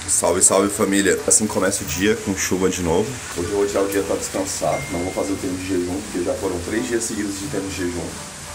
Salve, salve família. Assim começa o dia com chuva de novo. Hoje eu vou tirar o dia pra descansar. Não vou fazer o treino de jejum, porque já foram 3 dias seguidos de treino de jejum.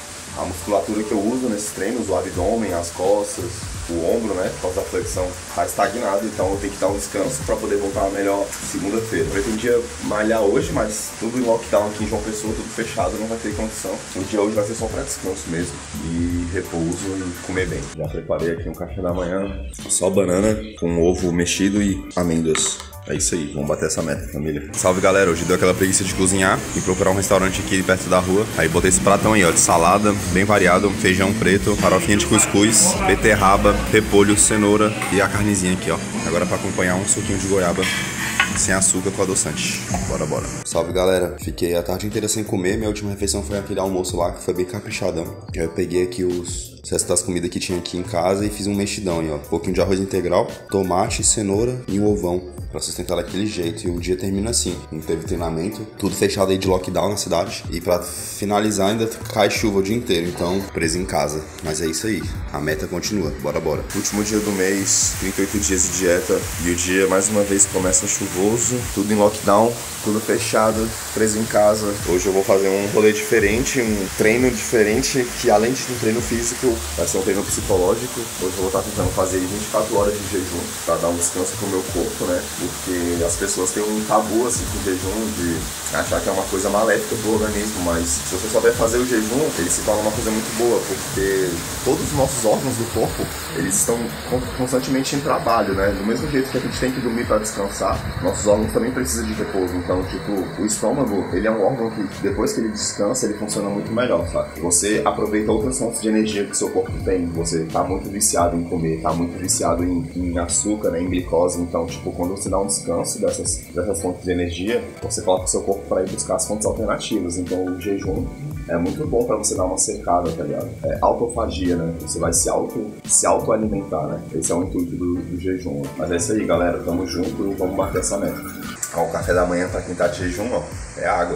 A musculatura que eu uso nesses treinos, o abdômen, as costas, o ombro, né, por causa da flexão, tá estagnado, então eu tenho que dar um descanso para poder voltar melhor segunda-feira. Eu pretendia malhar hoje, mas tudo em lockdown aqui em João Pessoa, tudo fechado, não vai ter condição. O dia hoje vai ser só para descanso mesmo, e repouso e comer bem. Já preparei aqui um café da manhã, só banana com ovo mexido e amêndoas. É isso aí, vamos bater essa meta, família. Salve, galera, hoje deu aquela preguiça de cozinhar e procurar um restaurante aqui perto da rua. Aí botei esse pratão aí, ó, de salada, bem variado, feijão preto, farofinha de cuscuz, beterraba, repolho, cenoura e a carnezinha aqui, ó. Agora pra acompanhar um suquinho de goiaba sem açúcar com adoçante. Bora, bora. Salve, galera. Fiquei a tarde inteira sem comer. Minha última refeição foi aquele almoço lá, que foi bem caprichadão. Aí eu peguei aqui os restos das comidas que tinha aqui em casa e fiz um mexidão aí, ó. Um pouquinho de arroz integral, tomate, cenoura e um ovão, pra sustentar daquele jeito. E o dia termina assim, não teve treinamento, tudo fechado aí de lockdown na cidade. E pra finalizar ainda cai chuva o dia inteiro, então preso em casa. Mas é isso aí, a meta continua, bora, bora. Último dia do mês, 38 dias de dieta. E o dia mais uma vez começa chuvoso, tudo em lockdown, tudo fechado, preso em casa. Hoje eu vou fazer um rolê diferente, um treino diferente, que além de um treino físico, vai ser um treino psicológico. Hoje eu vou estar tentando fazer 24 horas de jejum, pra dar um descanso pro meu corpo, né? Porque as pessoas têm um tabu assim com o jejum, de achar que é uma coisa maléfica pro organismo, mas se você souber fazer o jejum, ele se torna uma coisa muito boa, porque todos os nossos órgãos do corpo, eles estão constantemente em trabalho, né? Do mesmo jeito que a gente tem que dormir para descansar, nossos órgãos também precisam de repouso. Então, tipo, o estômago, ele é um órgão que depois que ele descansa, ele funciona muito melhor, sabe? Você aproveita outras fontes de energia que o seu corpo tem. Você tá muito viciado em comer, tá muito viciado em açúcar, né? Em glicose. Então, tipo, quando você dá um descanso dessas fontes de energia, você coloca o seu corpo para ir buscar as fontes alternativas. Então, o jejum é muito bom para você dar uma secada, tá ligado? É autofagia, né? Você vai se auto-alimentar, né? Esse é o intuito do jejum. Mas é isso aí, galera. Tamo junto e vamos bater essa meta. Ó, o café da manhã pra quem tá de jejum, ó, é água.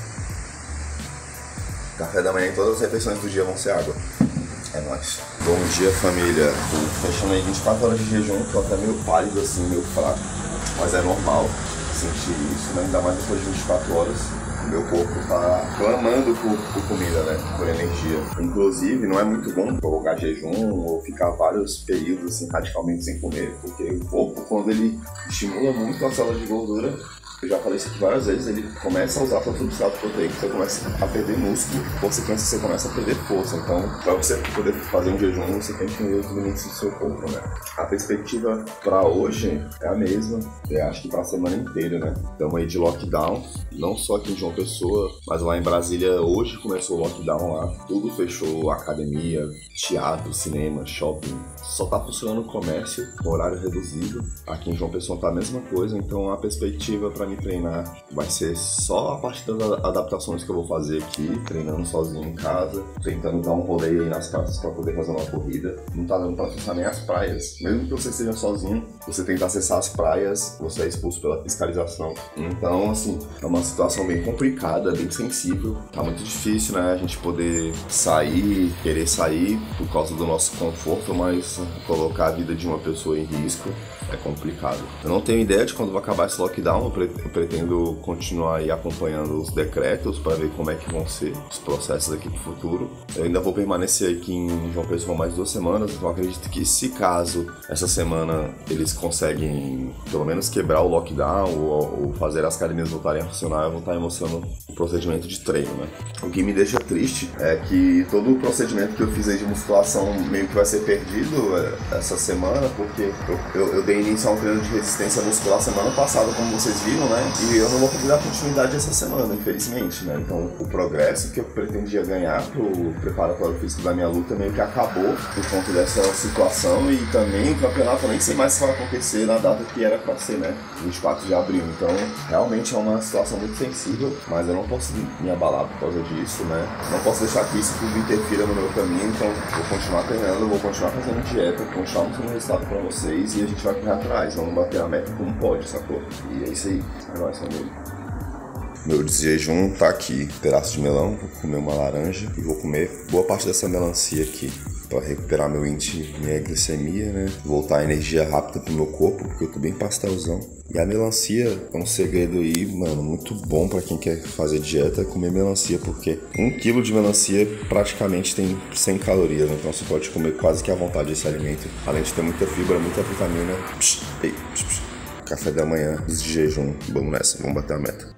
Café da manhã e todas as refeições do dia vão ser água. É nóis. Bom dia, família. Tô fechando aí 24 horas de jejum, tô até meio pálido assim, meio fraco. Mas é normal sentir isso, né? Ainda mais depois de 24 horas. Meu corpo tá clamando por comida, né? Por energia. Inclusive, não é muito bom colocar jejum ou ficar vários períodos assim, radicalmente sem comer, porque o corpo, quando ele estimula muito as células de gordura, eu já falei isso aqui várias vezes, ele começa a usar para substrato proteico, você começa a perder músculo, consequência você começa a perder força. Então, para você poder fazer um jejum, você tem que ver os limites do seu corpo, né? A perspectiva para hoje é a mesma, eu acho que para a semana inteira, né? Estamos aí de lockdown, não só aqui em João Pessoa, mas lá em Brasília hoje começou o lockdown lá, tudo fechou, academia, teatro, cinema, shopping, só tá funcionando o comércio com horário reduzido. Aqui em João Pessoa tá a mesma coisa, então a perspectiva para me treinar vai ser só a partir das adaptações que eu vou fazer aqui, treinando sozinho em casa, tentando dar um rolê aí nas praças para poder fazer uma corrida. Não tá dando para acessar nem as praias. Mesmo que você esteja sozinho, você tenta acessar as praias, você é expulso pela fiscalização. Então, assim, é uma situação bem complicada, bem sensível. Tá muito difícil, né, a gente poder sair, querer sair por causa do nosso conforto, mas colocar a vida de uma pessoa em risco é complicado. Eu não tenho ideia de quando vai acabar esse lockdown, eu pretendo continuar aí acompanhando os decretos para ver como é que vão ser os processos aqui pro futuro. Eu ainda vou permanecer aqui em João Pessoa mais 2 semanas, então acredito que se caso essa semana eles conseguem pelo menos quebrar o lockdown ou fazer as academias voltarem a funcionar, eu vou estar emocionando o procedimento de treino, né? O que me deixa triste é que todo o procedimento que eu fiz aí de musculação meio que vai ser perdido essa semana, porque eu dei início a um treino de resistência muscular semana passada, como vocês viram, né? E eu não vou poder dar continuidade essa semana, infelizmente, né? Então, o progresso que eu pretendia ganhar pro preparatório físico da minha luta meio que acabou por conta dessa situação, e também o campeonato eu nem sei mais se vai acontecer na data que era pra ser, né? 24 de abril. Então, realmente é uma situação muito sensível, mas eu não posso me abalar por causa disso, né? Não posso deixar que isso tudo interfira no meu caminho, então vou continuar treinando, vou continuar fazendo dieta, vou continuar mostrando resultado pra vocês, e a gente vai correr atrás, vamos bater a meta como pode, sacou? E é isso aí, é nóis, família. Meu jejum tá aqui, pedaço de melão, vou comer uma laranja e vou comer boa parte dessa melancia aqui. pra recuperar meu índice, minha glicemia, né? Voltar a energia rápida pro meu corpo, porque eu tô bem pastelzão. E a melancia é um segredo aí, mano, muito bom pra quem quer fazer dieta, comer melancia, porque 1 quilo de melancia praticamente tem 100 calorias, né? Então você pode comer quase que à vontade esse alimento. Além de ter muita fibra, muita vitamina. Café da manhã, de jejum, vamos nessa, vamos bater a meta.